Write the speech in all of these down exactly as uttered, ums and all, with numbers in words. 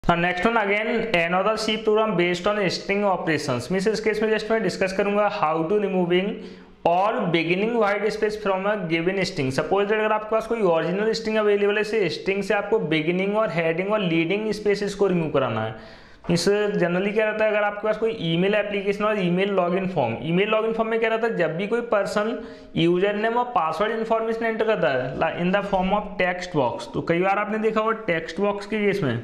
Next one again another C program based on string operations। Means इस case में just मैं discuss करूंगा how to removing और beginning wide space from a given string. Suppose अगर आपके पास कोई ओरिजिनल स्ट्रिंग अवेलेबल है, से स्ट्रिंग से आपको बिगिनिंग और हेडिंग और लीडिंग स्पेसेस को रिमूव कराना है। इस जनरली क्या रहता है, अगर आपके पास कोई ईमेल एप्लीकेशन और email login form, email login form में क्या रहता है, जब भी कोई पर्सन यूजर नेम और पासवर्ड इन्फॉर्मेशन एंटर करता है in the form of text box, तो कई बार आपने देखा होगा टेक्स्ट बॉक्स के केस में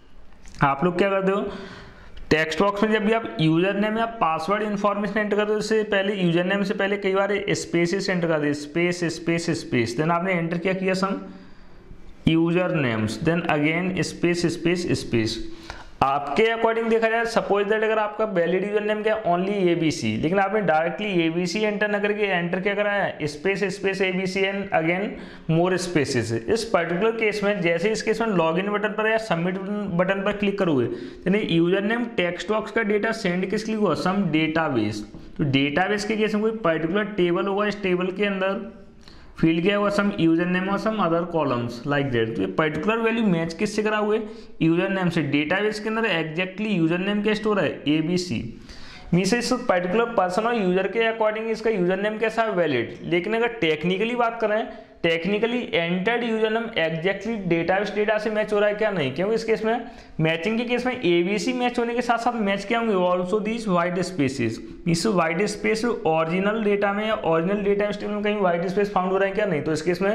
आप लोग क्या करते हो, टेक्स्ट बॉक्स में जब भी आप यूजर नेम या पासवर्ड इन्फॉर्मेशन एंटर करते हो, इससे पहले यूजर नेम से पहले कई बार स्पेसेस एंटर कर दे, स्पेस स्पेस स्पेस, देन आपने एंटर क्या किया some user names, then again space space space. आपके अकॉर्डिंग देखा जाए, सपोज दैट अगर आपका वैलिड यूजर नेम क्या ओनली एबीसी, लेकिन आपने डायरेक्टली एबीसी एंटर न करके एंटर क्या करा है space space A B C and again more spaces. इस पर्टिकुलर केस में जैसे इस केस में लॉगिन बटन पर या सबमिट बटन पर क्लिक करोगे, यानी यूजर नेम टेक्स्ट बॉक्स का डेटा सेंड किस लिए हुआ, सम डेटाबेस। तो डेटाबेस के केस में कोई पर्टिकुलर टेबल होगा, इस टेबल के अंदर फील्ड क्या हुआ सम यूजर नेम और some other columns like that. तो ये पर्टिकुलर वैल्यू मैच किससे करा हुए, यूजर नेम से। डेटाबेस के अंदर एग्जैक्टली यूजर नेम क्या स्टोर है, एबीसी। मीन्स इस पर्टिकुलर पर्सन और यूजर के अकॉर्डिंग इसका यूजर नेम कैसा है, वैलिड। लेकिन अगर टेक्निकली बात करें, technically entered user name exactly database data से मैच हो रहा है क्या, नहीं। क्योंकि इस केस में मैचिंग के केस में एबीसी मैच होने के साथ साथ मैच क्या होंगे, ऑल्सो दीज वाइट स्पेसेस। इस वाइट स्पेस ओरिजिनल डेटा में या ओरिजिनल डेटा स्ट्रिंग में कहीं वाइट स्पेस फाउंड हो रहा है क्या, नहीं। तो इस केस में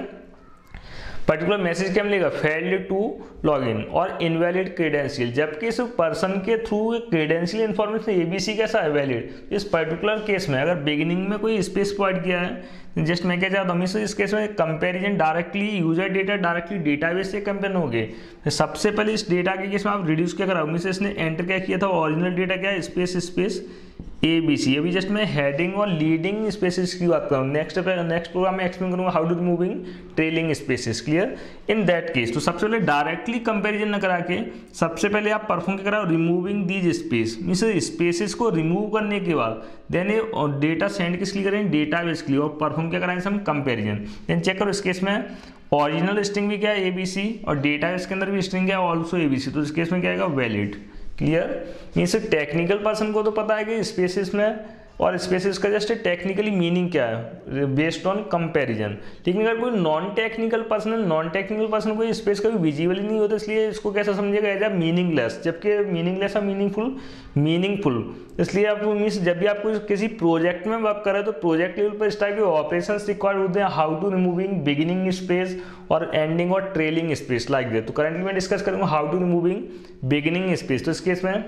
पर्टिकुलर मैसेज क्या मिलेगा, फेल्ड टू लॉगिन और इनवैलिड क्रेडेंशियल। जबकि इस पर्सन के थ्रू क्रेडेंशियल इन्फॉर्मेशन एबीसी कैसा है, वैलिड। इस पर्टिकुलर केस में अगर बिगिनिंग में कोई स्पेस प्रोवाइड किया है, जस्ट मैं क्या चाहता हूँ, इस केस में comparison directly user data directly database से कंपेयर होंगे। सबसे पहले इस डेटा के केस में आप रिड्यूस क्या कराओ, मीन्स इसने एंटर क्या किया था, ओरिजिनल डेटा क्या है, space space A B C. अभी जस्ट मैं हेडिंग और लीडिंग स्पेसेस की बात करूँ, नेक्स्ट नेक्स्ट प्रोग्राम में एक्सप्लेन करूँगा how to removing trailing spaces, clear. In that case तो सबसे पहले डायरेक्टली कंपैरिजन न करा के सबसे पहले आप परफॉर्म क्या कराओ, removing these space. Means spaces को रिमूव करने के बाद देन ये डेटा सेंड किस लिए करें, डेटाबेस के लिए, और परफॉर्म क्या कराएंगे हम, कंपैरिजन। देन चेक करो इस केस में ओरिजिनल स्ट्रिंग भी क्या है, एबीसी, और डेटाबेस के अंदर भी स्ट्रिंग क्या है, ऑल्सो एबीसी। तो इस केस में क्या आएगा, valid, clear. Means technical person को तो पता है कि स्पेसेस में और स्पेसेस का जस्ट टेक्निकली मीनिंग क्या है बेस्ड ऑन कंपैरिजन। लेकिन अगर कोई नॉन टेक्निकल पर्सन है, नॉन टेक्निकल पर्सन को स्पेस कभी विजिबल ही नहीं होता, इसलिए इसको कैसा समझेगा, एज अ मीनिंगलेस। जबकि मीनिंगलेस और मीनिंगफुल मीनिंगफुल इसलिए आप मीन्स जब भी आपको किसी प्रोजेक्ट में वर्क करें तो प्रोजेक्ट लेवल पर इस टाइप के ऑपरेशन रिक्वायर्ड होते हैं, how to removing beginning space और एंडिंग और ट्रेलिंग स्पेस लाइक दैट। तो करंटली मैं डिस्कस करूंगा how to removing beginning space. तो इस केस में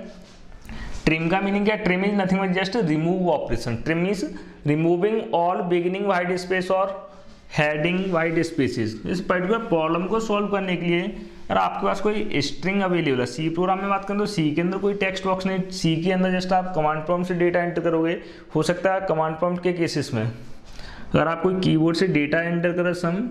ट्रिम का मीनिंग क्या है, trim is nothing but just remove operation. Trim is removing all beginning wide space और हेडिंग वाइड स्पेसेस। इस पर्टिकुलर प्रॉब्लम को सॉल्व करने के लिए अगर आपके पास कोई स्ट्रिंग अवेलेबल है, सी प्रोग्राम में बात करें तो सी के अंदर कोई टेक्स्ट बॉक्स नहीं, सी के अंदर जस्ट आप कमांड प्रॉम्प्ट से डेटा एंटर करोगे। हो सकता है कमांड प्रॉम्प्ट के केसेस में अगर आप कोई कीबोर्ड से डेटा एंटर करें सम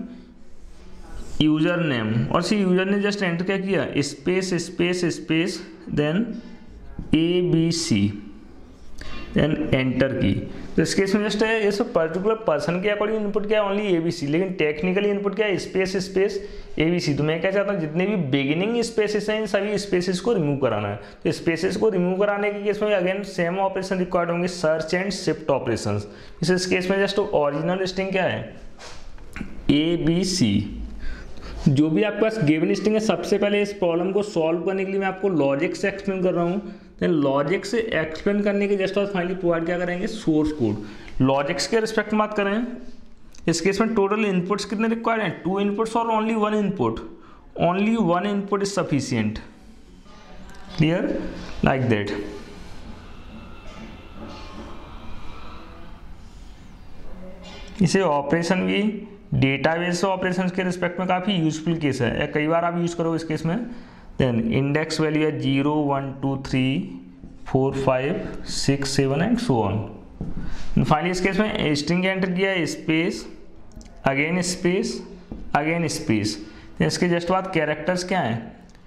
यूजर नेम, और सी यूजर ने जस्ट एंटर क्या किया, space space space then A B C, then enter की। तो इस केस में जस्ट है ये सब पर्टिकुलर पर्सन के अकॉर्डिंग इनपुट क्या है, ओनली एबीसी, लेकिन टेक्निकली इनपुट क्या है, स्पेस स्पेस एबीसी। तो मैं क्या चाहता हूँ, जितने भी बिगिनिंग स्पेसेस हैं इन सभी स्पेसेस को रिमूव कराना है। तो स्पेसेस को रिमूव कराने के केस में अगेन सेम ऑपरेशन रिक्वायर्ड होंगे, सर्च एंड शिफ्ट ऑपरेशन। इस केस में जस्ट ओरिजिनल स्ट्रिंग क्या है, ए बी सी। जो भी आपके पास गिवन स्ट्रिंग है, सबसे पहले इस प्रॉब्लम को सॉल्व करने के लिए मैं आपको लॉजिक से एक्सप्लेन कर रहा हूँ। देन लॉजिक से एक्सप्लेन करने के जस्ट बाद फाइनली प्रोवाइड क्या करेंगे, सोर्स कोड। लॉजिक्स के रिस्पेक्ट में बात करें, इस केस में टोटल इनपुट्स कितने रिक्वायर्ड हैं, टू इनपुट्स और only one input. Only one input is sufficient, clear, like that. इसे ऑपरेशन भी डेटाबेस ऑपरेशंस के रिस्पेक्ट में काफ़ी यूजफुल केस है, कई बार आप यूज करो इस केस में। देन इंडेक्स वैल्यू है zero one two three four five six seven and so on. Finally इस केस में स्ट्रिंग एंटर किया है, space again space again space. इसके जस्ट बाद कैरेक्टर्स क्या हैं,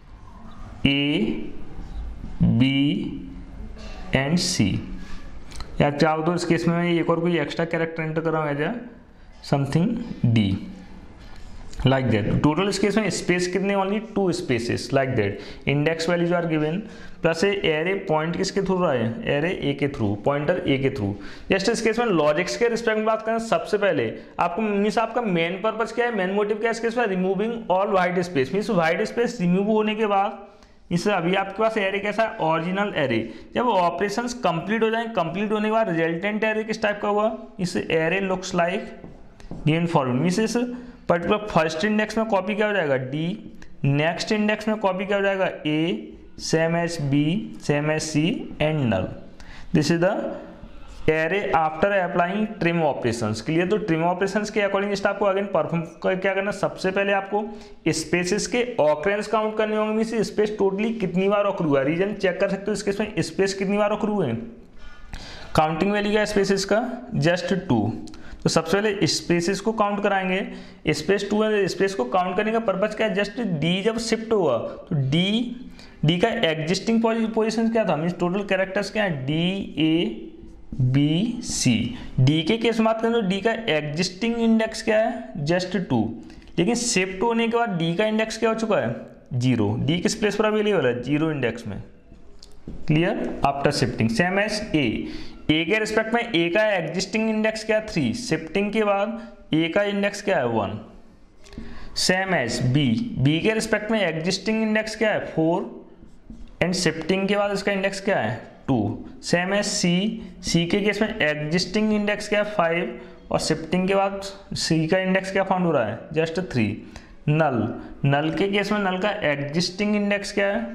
ए बी एंड सी। या चाहो तो इस केस में मैं एक और कोई एक्स्ट्रा कैरेक्टर एंटर कर रहा हूँ as A something D. Like that. Total इस केस में स्पेस कितने, only two spaces like that. Index values are given plus array point किसके थ्रू रहा है, एरे ए के थ्रू, पॉइंटर ए के थ्रू। जस्ट इस केस में लॉजिक्स के रिस्पेक्ट में बात करें, सबसे पहले आपको मीन्स आपका मेन पर्पस क्या है, मेन मोटिव क्या है इस केस में, removing all white space. Means white space remove होने के बाद इस अभी आपके पास एरे कैसा है, ओरिजिनल एरे। जब ऑपरेशंस कंप्लीट हो जाए, कंप्लीट होने के बाद रिजल्टेंट एरे किस टाइप का हुआ, इस array looks like given forward. Means इस पर्टिकुलर फर्स्ट इंडेक्स में कॉपी क्या हो जाएगा, डी, नेक्स्ट इंडेक्स में कॉपी क्या हो जाएगा, A, same as B, same as C and null. This is the array after applying trim operations. Clear. तो ट्रिम ऑपरेशंस के अकॉर्डिंग इस आपको अगेन परफॉर्म क्या करना, सबसे पहले आपको स्पेसेस के ऑकरेंस काउंट करने होंगे। मींस स्पेस टोटली कितनी बार ऑकर हुआ है, रीजन चेक कर सकते हो इसके इसमें स्पेस कितनी बार ऑकर हुए हैं। काउंटिंग वैल्यू क्या है स्पेसेस का, जस्ट टू। तो सबसे पहले स्पेसेस को काउंट कराएंगे, स्पेस टू है, स्पेस को काउंट करने का पर्पज क्या है, जस्ट डी जब शिफ्ट हुआ तो डी डी का एग्जिस्टिंग पोजिशन क्या था, मीन्स टोटल कैरेक्टर्स क्या है, D A B C. D के केस में बात करें तो डी का एग्जिस्टिंग इंडेक्स क्या है, जस्ट टू। लेकिन शिफ्ट होने के बाद डी का इंडेक्स क्या हो चुका है, जीरो। डी किस प्लेस पर अवेलेबल है, जीरो इंडेक्स में। Clear. After shifting same as A, A के रिस्पेक्ट में ए का एग्जिस्टिंग इंडेक्स क्या है, थ्री। शिफ्टिंग के बाद ए का इंडेक्स क्या है, one. Same as B, B के रिस्पेक्ट में एग्जिस्टिंग इंडेक्स क्या है, फोर एंड शिफ्टिंग के बाद इसका इंडेक्स क्या है, two. Same as C, C के केस में एग्जिस्टिंग इंडेक्स क्या है, फाइव और शिफ्टिंग के बाद सी का इंडेक्स क्या फाउंड हो रहा है, जस्ट थ्री। नल, नल के केस में नल का एग्जिस्टिंग इंडेक्स क्या है,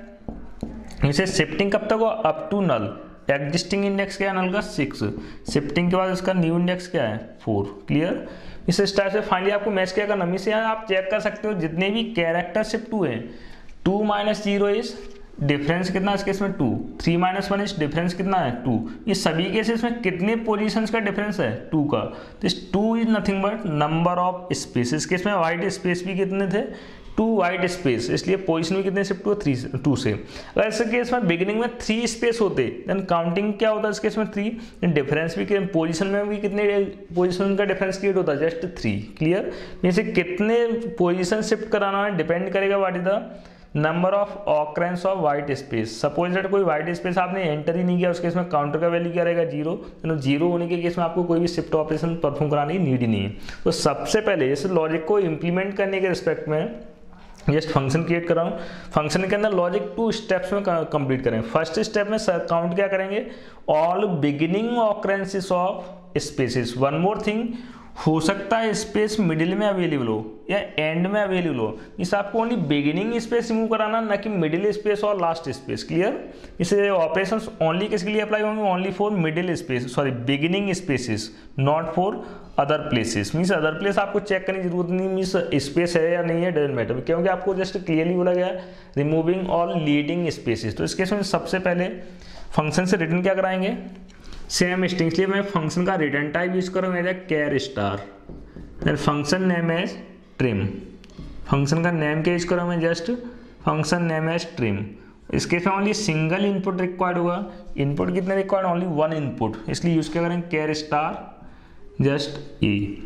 इसे शिफ्टिंग कब तक हो, up to null. Existing index क्या है नल का, सिक्स। शिफ्टिंग के बाद इसका न्यू इंडेक्स क्या है, फोर। क्लियर। इस टाइप से फाइनली आपको मैच क्या करना, मीन्स यहाँ आप चेक कर सकते हो जितने भी कैरेक्टर शिफ्ट हुए, two minus zero is difference कितना है इस केस में, two. Three minus one is difference कितना है, टू। ये सभी केसेस में कितने पोजीशंस का डिफरेंस है, टू का। तो इस two is nothing but number of spaces. Case में वाइट स्पेस भी कितने थे, टू वाइट स्पेस, इसलिए पोजीशन भी कितने शिफ्ट हुआ, थ्री, टू से। अगर इस केस में बिगिनिंग में थ्री स्पेस होते देन काउंटिंग क्या होता है इस केस में, थ्री। डिफरेंस भी पोजीशन में भी कितने पोजीशन का डिफरेंस क्रिएट होता है, जस्ट थ्री। क्लियर। इसे कितने पोजीशन शिफ्ट कराना है डिपेंड करेगा what is the number of occurrence of white space. Suppose that कोई वाइट स्पेस आपने एंटर ही नहीं किया, उस केस में काउंटर का वैल्यू क्या रहेगा, जीरो। तो जीरो होने के केस में आपको कोई भी शिफ्ट ऑपरेशन परफॉर्म कराने की नीड ही नहीं है। तो सबसे पहले इस लॉजिक को इंप्लीमेंट करने के रिस्पेक्ट में जस्ट फंक्शन क्रिएट कर रहा हूँ। फंक्शन के अंदर लॉजिक टू स्टेप्स में कंप्लीट करें। फर्स्ट स्टेप में काउंट क्या करेंगे, all beginning occurrences of spaces. One more thing, हो सकता है स्पेस मिडिल में अवेलेबल हो या एंड में अवेलेबल हो, इस आपको ओनली बिगिनिंग स्पेस रिमूव कराना, ना कि मिडिल स्पेस और लास्ट स्पेस। क्लियर। इसे ऑपरेशंस ओनली किसके लिए अप्लाई होंगे, only for middle space, sorry beginning spaces, not for other places. Means other place आपको चेक करने की जरूरत नहीं, मीन्स स्पेस है या नहीं है डजंट मैटर, क्योंकि आपको जस्ट क्लियरली बोला गया है रिमूविंग ऑल लीडिंग स्पेसेस। तो इस केस में सबसे पहले फंक्शन से रिटर्न क्या कराएंगे, सेम स्ट्रिंग। इसलिए मैं फंक्शन का रिटर्न टाइप यूज करूँगा as char star, then function name as trim. Function का नेम क्या यूज करूँ मैं, just function name as trim. इस केस में ओनली सिंगल इनपुट रिक्वायर्ड होगा। इनपुट कितने रिक्वायर्ड, ओनली वन इनपुट, इसलिए यूज क्या करेंगे, char star just E.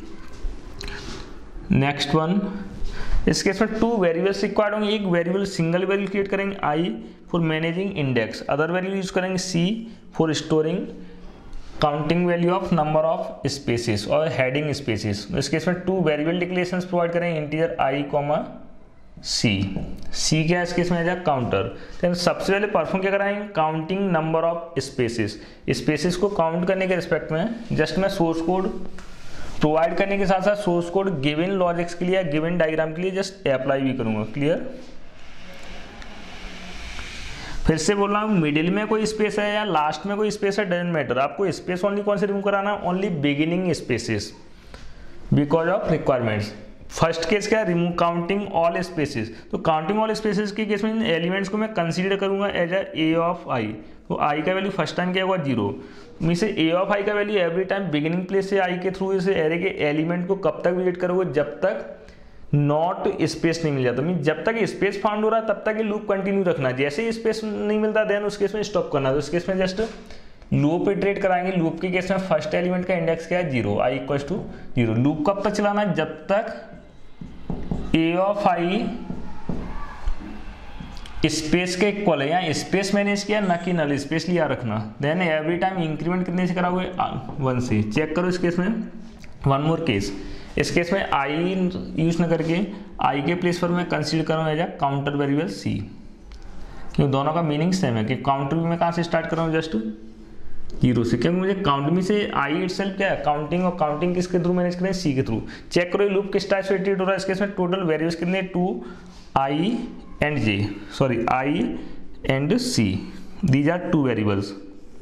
Next one, इस केस में टू वेरिएबल्स रिक्वायर्ड होंगे। एक वेरिएबल सिंगल वेरिएबल क्रिएट करेंगे I for managing index, other variable use करेंगे C for storing counting value of number of spaces और heading spaces. इस case में two variable declarations provide करेंगे, integer I comma C. C क्या है इस case में, एज काउंटर। देन सबसे पहले परफॉर्म क्या कराएंगे, counting number of spaces. Spaces को काउंट करने के रिस्पेक्ट में जस्ट मैं सोर्स कोड प्रोवाइड करने के साथ साथ सोर्स कोड गिवन लॉजिक्स के लिए, गिवन डायग्राम के लिए जस्ट अप्लाई भी करूंगा। क्लियर। फिर से बोल रहा हूँ, मिडिल में कोई स्पेस है या लास्ट में कोई स्पेस है डजंट मैटर, आपको स्पेस ओनली कौन से रिमूव कराना, only beginning spaces because of requirements. First case क्या है, रिमूव काउंटिंग ऑल स्पेसेस। तो काउंटिंग ऑल स्पेसेस के केस में एलिमेंट्स को मैं कंसीडर करूंगा एज ए ऑफ आई। तो आई का वैल्यू फर्स्ट टाइम क्या होगा, जीरो। मीन से ए ऑफ आई का value every time beginning place से आई के थ्रू इस एरे के एलिमेंट को कब तक विजिट करोगे, जब तक नॉट स्पेस नहीं मिल जाता। मीन जब तक स्पेस फाउंड हो रहा है तब तक ये लूप कंटिन्यू रखना, जैसे ही स्पेस नहीं मिलता देन उस केस में स्टॉप करना। तो उस केस में जस्ट लूप इटरेट कराएंगे। लूप के केस में फर्स्ट एलिमेंट का इंडेक्स क्या है, zero, I equal to zero. Loop कब तक चलाना है, जब तक ए ऑफ आई स्पेस के इक्वल है, यहाँ स्पेस मैनेज किया ना कि नल स्पेस लिया रखना। देन एवरी टाइम इंक्रीमेंट कितने से कराओगे, वन से। चेक करो इस केस में, वन मोर केस, इस केस में आई यूज न करके आई के प्लेस पर मैं कंसीडर करूँ as a counter variable C, क्योंकि दोनों का मीनिंग सेम है कि काउंटर भी मैं कहाँ से स्टार्ट कर रहा हूँ, जस्ट जीरो से, क्योंकि मुझे काउंट में से आई इटसेल्फ क्या है काउंटिंग, और काउंटिंग किसके थ्रू मैनेज करें, सी के थ्रू। चेक करो लूप किस टाइप से इटरेट हो रहा है, इस केस में टोटल वेरिएबल्स कितने, two I and J, sorry I and C, these are two variables.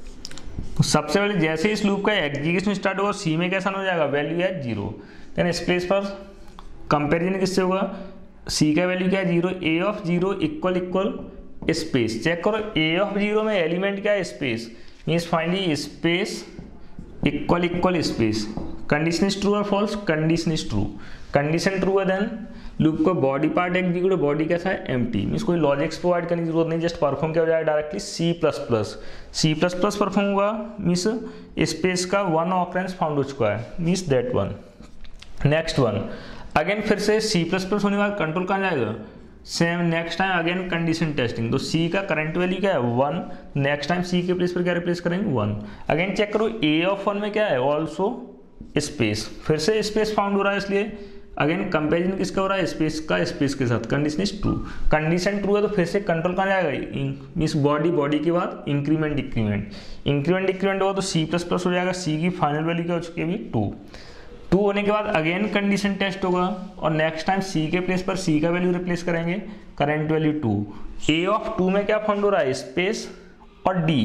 सबसे पहले जैसे इस लूप का एग्जीक्यूशन स्टार्ट होगा सी में कैसा हो जाएगा, वैल्यू है जीरो। देन इस प्लेस पर कंपेरिजन किससे होगा, सी का वैल्यू क्या है zero, A of zero equal equal space. Check करो ए ऑफ जीरो में एलिमेंट क्या है, space, means finally space equal equal space. Condition is true और false, condition is true, condition true है देन लूप को body part execute, body कैसा है, empty, means कोई लॉजिक्स प्रोवाइड करने की जरूरत नहीं, जस्ट परफॉर्म किया जाएगा directly C plus plus. C plus plus perform हुआ मीन्स स्पेस का वन ऑकरेंस फाउंड हो चुका है, means that one. Next one again फिर से सी प्लस प्लस होने के बाद कंट्रोल कहाँ जाएगा, same next time again condition testing, तो सी का करंट वैल्यू क्या है वन, नेक्स्ट टाइम सी के प्लेस पर क्या रिप्लेस करेंगे, वन। अगेन चेक करो ए ऑफ वन में क्या है, ऑल्सो स्पेस, फिर से स्पेस फाउंड हो रहा है, इसलिए अगेन कंपेरिजन किसका हो रहा है, स्पेस का स्पेस के साथ। Condition is true, condition true है तो फिर से कंट्रोल कहाँ जाएगा, मीन्स बॉडी, बॉडी के बाद इंक्रीमेंट डिक्रीमेंट, इंक्रीमेंट डिक्रीमेंट होगा तो सी प्लस प्लस हो जाएगा, सी की फाइनल वैल्यू क्या हो चुकी है अभी टू। टू होने के बाद अगेन कंडीशन टेस्ट होगा और नेक्स्ट टाइम सी के प्लेस पर सी का वैल्यू रिप्लेस करेंगे, current value two. A of two में क्या फाउंड हो रहा है, स्पेस और डी,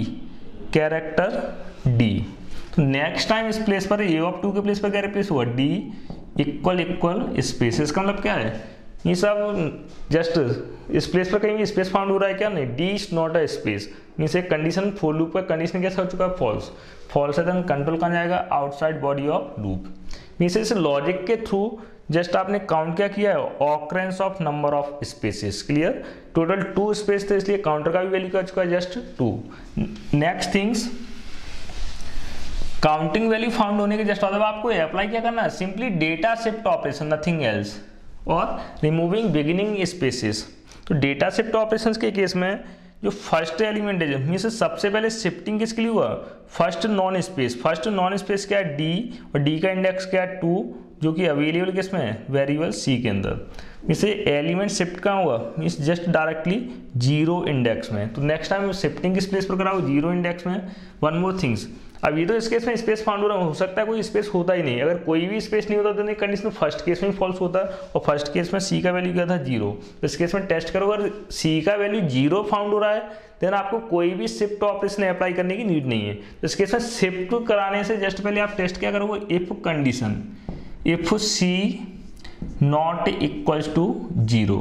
कैरेक्टर डी, तो नेक्स्ट टाइम इस प्लेस पर ए ऑफ टू के प्लेस पर क्या रिप्लेस हुआ, डी इक्वल इक्वल स्पेस। इसका मतलब क्या है, ये सब जस्ट इस प्लेस पर कहीं भी स्पेस फाउंड हो रहा है क्या, नहीं, D is not a space, means एक कंडीशन फॉर लूप का कंडीशन कैसा हो चुका है, फॉल्स, फॉल्स है, देन कंट्रोल कहाँ जाएगा, outside body of loop. Means इस लॉजिक के थ्रू जस्ट आपने काउंट क्या किया है, occurrence of number of spaces, clear. Total two space थे इसलिए काउंटर का भी वैल्यू क्या चुका है, just two. Next things, counting value found होने के जस्ट मतलब आपको अप्लाई क्या करना है, simply data shift operation, nothing else, और रिमूविंग बिगिनिंग स्पेसेस। तो डेटा शिफ्ट ऑपरेशंस के केस में जो फर्स्ट एलिमेंट है, मीन्स सबसे पहले शिफ्टिंग किसके लिए हुआ, first non space, first non space क्या है, डी, और डी का इंडेक्स क्या है, टू, जो कि अवेलेबल किसमें है, वेरिएबल सी के अंदर। मीन्स एलिमेंट शिफ्ट कहाँ हुआ, means just directly zero index में, तो नेक्स्ट टाइम शिफ्टिंग किस प्लेस पर कराओ, जीरो इंडेक्स में। वन मोर थिंग्स, अब ये तो इस केस में स्पेस फाउंड हो रहा हो सकता है कोई स्पेस होता ही नहीं, अगर कोई भी स्पेस नहीं होता तो कंडीशन फर्स्ट केस में फॉल्स होता है, और फर्स्ट केस में सी का वैल्यू क्या था, जीरो। तो इस केस में टेस्ट करो, अगर सी का वैल्यू जीरो फाउंड हो रहा है देन आपको कोई भी शिफ्ट ऑपरेशन अप्लाई करने की नीड नहीं है। तो इस केस में शिफ्ट कराने से जस्ट पहले आप टेस्ट क्या करोगे, if condition, if C not equals to zero,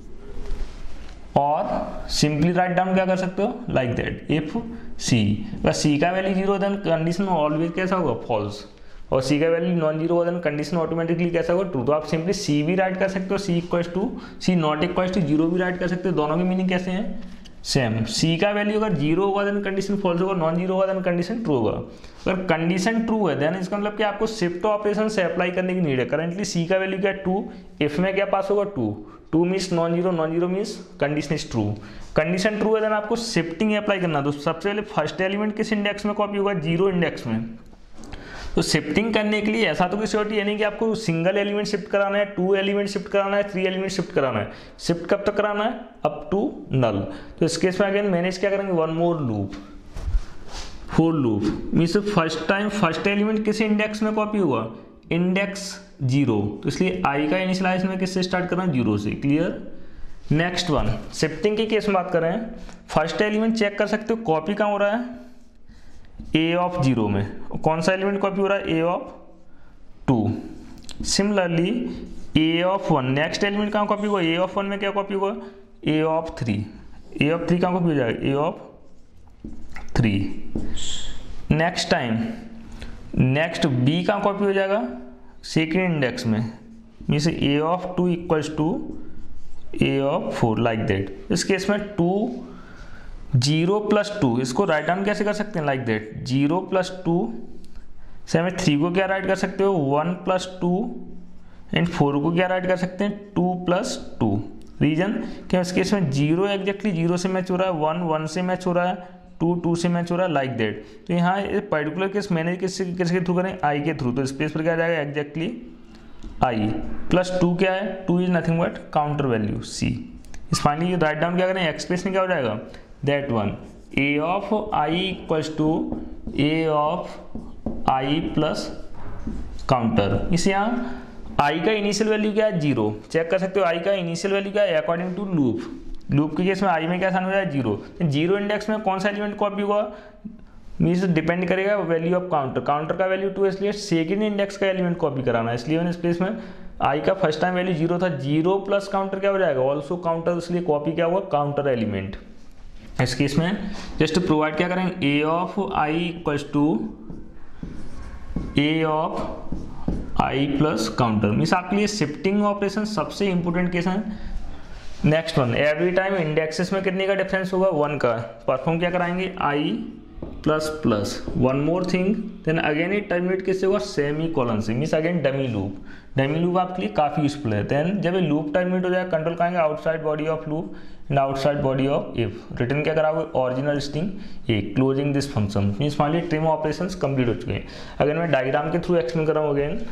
और सिंपली राइट डाउन क्या कर सकते हो, लाइक दैट, इफ सी, अगर सी का value zero then condition always कैसा होगा, फॉल्स, और सी का वैल्यू नॉन जीरो होगा देन कंडीशन ऑटोमेटिकली कैसा होगा, ट्रू। तो आप सिंपली सी भी राइट कर सकते हो, C equals to, C not equals to zero भी राइट कर सकते हो, दोनों की मीनिंग कैसे हैं, सेम। सी का वैल्यू अगर जीरो होगा देन कंडीशन फॉल्स होगा, नॉन जीरो होगा देन कंडीशन ट्रू होगा। अगर कंडीशन ट्रू है देन इसका मतलब कि आपको शिफ्ट ऑपरेशन से अप्लाई करने की नीड है। करंटली सी का वैल्यू क्या है, टू, इफ में क्या पास होगा, two, two means non zero, non zero means condition is true. Condition true है देन आपको शिफ्टिंग अप्लाई करना, तो सबसे पहले फर्स्ट एलिमेंट किस इंडेक्स में कॉपी होगा, जीरो इंडेक्स में। तो शिफ्टिंग करने के लिए ऐसा तो कोई श्योरिटी है नहीं कि आपको सिंगल एलिमेंट शिफ्ट कराना है, टू एलिमेंट शिफ्ट कराना है, थ्री एलिमेंट शिफ्ट कराना है। शिफ्ट कब तक कराना है, अप टू नल। तो इस केस में अगेन मैनेज क्या करेंगे, one more loop, for loop, means first time first element किस इंडेक्स में कॉपी हुआ, इंडेक्स जीरो, तो इसलिए आई का इनिशियलाइजेशन में किससे स्टार्ट करना है, जीरो से, क्लियर। नेक्स्ट वन, शिफ्टिंग के केस में बात करें, फर्स्ट एलिमेंट चेक कर सकते हो कॉपी कहाँ हो रहा है, ए ऑफ जीरो में, कौन सा एलिमेंट कॉपी हो रहा है, A of two. Similarly A of one, next element कहाँ कॉपी हुआ, ए ऑफ वन में क्या कॉपी हुआ, A of three, A of three कहाँ कॉपी हो जाएगा, A of three. Next time next B कहाँ कॉपी हो जाएगा, सेकेंड इंडेक्स में, means A of two equals to A of four, like that. इस केस में टू जीरो प्लस टू, इसको राइट डाउन कैसे कर सकते हैं, like that, zero plus two से हमें थ्री को क्या राइट कर सकते हो, one plus two and four को क्या राइट कर सकते हैं टू प्लस टू। रीजन क्या इस केस में जीरो एग्जैक्टली जीरो से मैच हो रहा है, वन वन से मैच हो रहा है, टू टू से मैच हो रहा है, लाइक दैट। तो यहाँ पर्टिकुलर केस मैंने किससे किसके थ्रू करें, आई के थ्रू। तो स्पेस पर क्या जाएगा एग्जैक्टली आई प्लस टू क्या है, two is nothing but counter value C. इस फाइनली राइट डाउन क्या करें, एक्सप्रेशन क्या हो जाएगा that one A of I equals to A of I plus counter. इस यहाँ आई का इनिशियल वैल्यू क्या है जीरो, चेक कर सकते हो आई का इनिशियल वैल्यू क्या है अकॉर्डिंग टू लूप। लूप के केस में आई में क्या साइन हो जाए जीरो, जीरो इंडेक्स में कौन सा एलिमेंट कॉपी होगा, मीन्स डिपेंड करेगा वैल्यू ऑफ काउंटर। काउंटर का वैल्यू टू इसलिए सेकेंड इंडेक्स का एलिमेंट कॉपी कराना है, इसलिए मैंने इस प्लेस में आई का फर्स्ट टाइम वैल्यू जीरो था, जीरो प्लस काउंटर क्या हो जाएगा ऑल्सो काउंटर, इसलिए कॉपी क्या हुआ काउंटर एलिमेंट। इस केस में जस्ट प्रोवाइड क्या करेंगे A of I equals to A of I plus counter. Means आपके लिए शिफ्टिंग ऑपरेशन सबसे इंपॉर्टेंट केस है। Next one every time indexes में कितने का डिफरेंस होगा वन का, परफॉर्म क्या कराएंगे I plus plus one more thing, then again it terminate किससे होगा सेमी कॉलन से, means again dummy loop. Dummy loop आपके लिए काफी यूजफुल है। देन जब ये लूप टर्मिनेट हो जाएगा कंट्रोल करेंगे outside body of loop and outside body of if. Return क्या कराओगे original string A closing this function. Means finally trim operations complete हो चुके हैं। अगर मैं डायग्राम के थ्रू एक्सप्लेन कर रहा हूँ अगेन,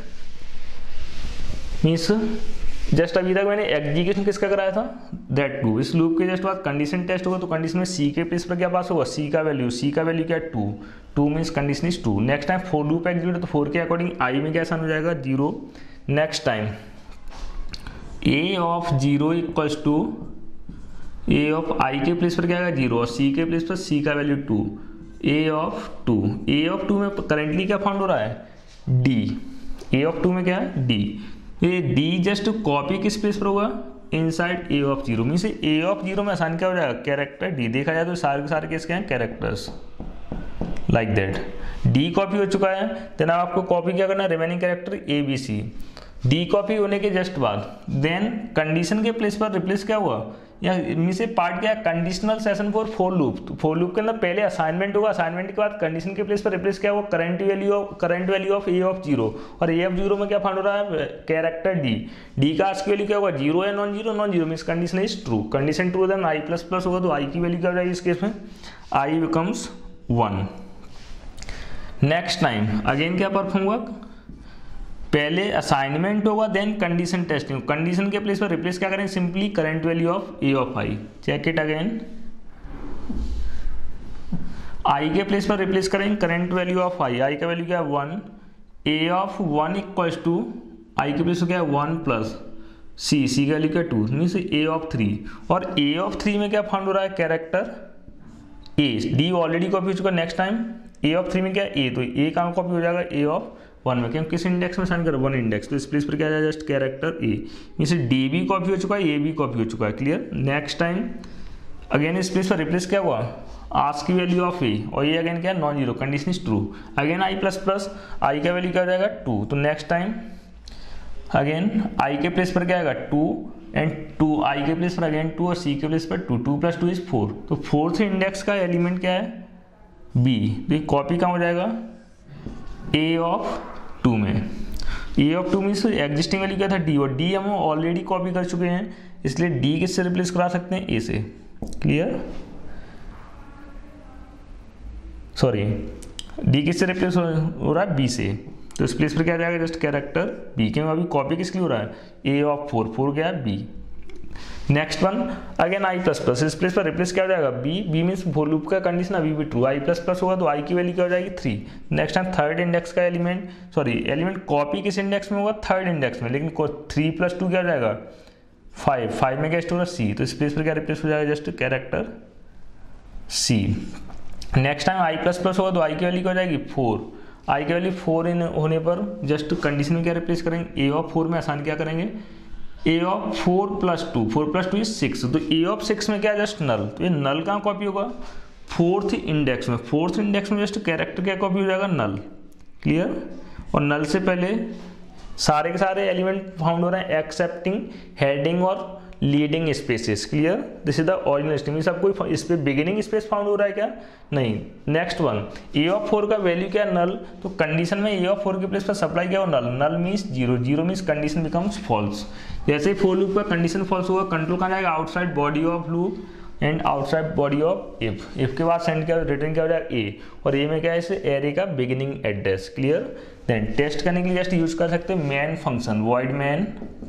मीन्स जस्ट अभी तक मैंने एग्जीक्यूशन किसका कराया था दैट टू। इस लूप के जस्ट बाद कंडीशन टेस्ट होगा, तो कंडीशन में सी के प्लेस पर क्या पास होगा सी का वैल्यू, सी का वैल्यू क्या है two, two means condition is two. Next time for loop execute तो फोर के अकॉर्डिंग आई में क्या साइन हो जाएगा zero. Next time A of zero equals to A of I के प्लेस पर क्या आएगा जीरो और सी के प्लेस पर सी का value two, A of two. A of two में करेंटली क्या फाउंड हो रहा है डी, ए ऑफ टू में क्या है डी। ये डी जस्ट कॉपी किस प्लेस पर होगा inside A of zero, means A of zero में आसान क्या हो जाएगा कैरेक्टर डी। देखा जाए तो सारे के सारे केस क्या हैं characters, like that. D copy हो चुका है, देन आपको कॉपी क्या करना है remaining character A B C. D copy होने के जस्ट बाद देन कंडीशन के प्लेस पर रिप्लेस क्या हुआ, या मीन्स पार्ट क्या है conditional session for for loop. तो फोर लूप के अंदर पहले असाइनमेंट होगा, असाइनमेंट के बाद कंडीशन के प्लेस पर रिप्लेस क्या हुआ current value of current value of A of zero, और ए ऑफ जीरो में क्या फाइंड हो रहा है कैरेक्टर डी। डी का आस्क वैल्यू क्या होगा जीरो है non zero, non zero means condition is true. Condition true then I plus plus होगा, तो आई की वैल्यू क्या हो जाएगी इस केस में I becomes one. Next time again क्या परफॉर्म हुआ, पहले असाइनमेंट होगा देन कंडीशन टेस्टिंग। कंडीशन के प्लेस पर रिप्लेस क्या करें simply current value of A of I. Check it again, I के प्लेस पर रिप्लेस करें current value of I, I का वैल्यू क्या है one, A of one equals to I के प्लेस पर क्या है वन प्लस सी, सी का वैल्यू क्या two means A of three, और ए ऑफ थ्री में क्या फाउंड हो रहा है character A. D already copy हो चुका है, next time A of three में क्या है ए, तो ए कहाँ कॉपी हो जाएगा ए ऑफ वन में, क्योंकि किस इंडेक्स में साइन करो वन इंडेक्स, तो इस प्लेस पर क्या जाएगा just character A. Means D भी कॉपी हो चुका है ए भी कॉपी हो चुका है, क्लियर। नेक्स्ट टाइम अगेन इस प्लेस पर रिप्लेस क्या हुआ आस्क की वैल्यू ऑफ ए, और ये अगेन क्या है non zero, condition is true. Again I plus plus I का वैल्यू क्या हो जाएगा टू, तो नेक्स्ट टाइम अगेन आई के प्लेस पर क्या आएगा टू एंड टू, आई के प्लेस पर अगेन टू और सी के प्लेस पर two, two plus two is four, तो फोर्थ इंडेक्स का एलिमेंट क्या है बी, तो ये कॉपी कहाँ हो जाएगा ए ऑफ टू में। A of two means existing value क्या था डी, और डी हम ऑलरेडी कॉपी कर चुके हैं, इसलिए डी किससे रिप्लेस करा सकते हैं ए से, क्लियर। सॉरी डी किससे रिप्लेस हो रहा है बी से, तो इस प्लेस पर क्या जाएगा जस्ट कैरेक्टर बी, के अभी कॉपी किसके हो रहा है ए ऑफ फोर, फोर क्या है B. Next one again I plus plus, इस प्लेस पर रिप्लेस क्या हो जाएगा B, B means for loop का कंडीशन अभी भी ट्रू, आई प्लस प्लस होगा तो आई की वैल्यू क्या हो जाएगी three. Next time third index का एलिमेंट सॉरी एलिमेंट कॉपी किस इंडेक्स में होगा थर्ड इंडेक्स में, लेकिन थ्री प्लस टू क्या हो जाएगा फाइव, फाइव में क्या स्टोर है सी, तो इस प्लेस पर क्या रिप्लेस हो जाएगा just character C. Next time I plus plus होगा तो आई की वैल्यू क्या हो जाएगी फोर, आई की वैल्यू फोर इन होने पर जस्ट कंडीशन में क्या रिप्लेस करेंगे ए ऑफ फोर में आसान क्या करेंगे A of four plus two, four plus two is six, तो ए ऑफ सिक्स में क्या जस्ट नल, तो ये नल कहाँ कॉपी होगा फोर्थ इंडेक्स में, फोर्थ इंडेक्स में जस्ट कैरेक्टर क्या कॉपी हो जाएगा नल, क्लियर। और नल से पहले सारे के सारे एलिमेंट फाउंड हो रहे हैं एक्सेप्टिंग हेडिंग और leading spaces. Clear, this is the original string. Means आपको इस पे बिगिनिंग स्पेस फाउंड हो रहा है क्या? नहीं। Next one, A of four का वैल्यू क्या है? नल। तो कंडीशन में ए ऑफ फोर के प्लेस पर सप्लाई क्या हो? Null. Null means zero, zero means condition becomes false. जैसे ही फोर लूप का कंडीशन फॉल्स होगा, कंट्रोल कहाँ जाएगा? Outside body of loop and outside body of if. If के बाद सेंड क्या रिटर्न क्या हो जाएगा? ए। और ए में क्या है? इसे एरे का beginning address. Clear. Then test करने के लिए जस्ट यूज कर सकते हैं main function, void main.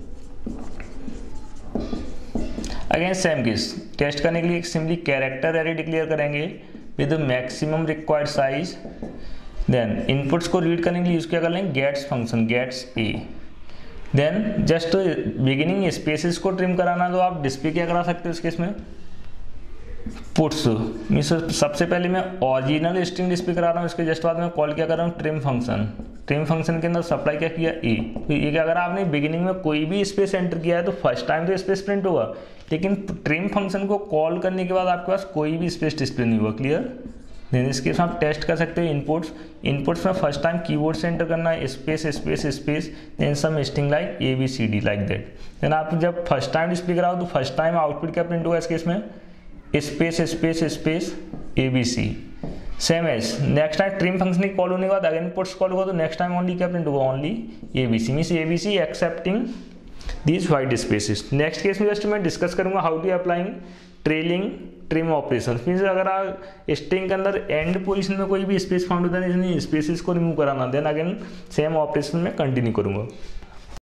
Again same case, test करने के लिए सिंपली कैरेक्टर एरे डिक्लेयर करेंगे with maximum required size. Then inputs को रीड करने के लिए यूज क्या कर लेंगे? Gets function, gets A. Then just beginning spaces को ट्रिम कराना, तो आप डिस्प्ले क्या करा सकते हो इस केस में? पुट्स। मीन्स सबसे पहले मैं ओरिजिनल स्ट्रिंग डिस्प्ले करा रहा हूँ, इसके जस्ट बाद में कॉल क्या कर रहा हूँ? Trim function. ट्रिम फंक्शन के अंदर सप्लाई क्या किया? ए। तो ये क्या, अगर आपने बिगिनिंग में कोई भी स्पेस एंटर किया है तो फर्स्ट टाइम तो स्पेस प्रिंट होगा, लेकिन ट्रिम फंक्शन को कॉल करने के बाद आपके पास कोई भी स्पेस डिस्प्ले नहीं हुआ। क्लियर। देन इसके साथ आप टेस्ट कर सकते हो इनपुट्स। इनपुट्स में फर्स्ट टाइम कीबोर्ड से एंटर करना है space space space, then some string like A B C D like that. Then आप जब फर्स्ट टाइम डिस्प्ले कराओ तो फर्स्ट टाइम आउटपुट क्या प्रिंट होगा इस केस में? Space space space A B C. Same as next time trim function की call होने के बाद अगेन इनपुट्स कॉल होगा तो नेक्स्ट टाइम ओनली क्या प्रिंट होगा? Only A B C. Means A B C excepting these wide spaces. Next case में just मैं डिस्कस करूंगा how to applying trailing trim operation. Means अगर आप स्ट्रिंग के अंदर एंड पोजीशन में कोई भी स्पेस फाउंड होता है, स्पेसिस को रिमूव कराना, देन अगेन सेम ऑपरेशन में कंटिन्यू करूंगा।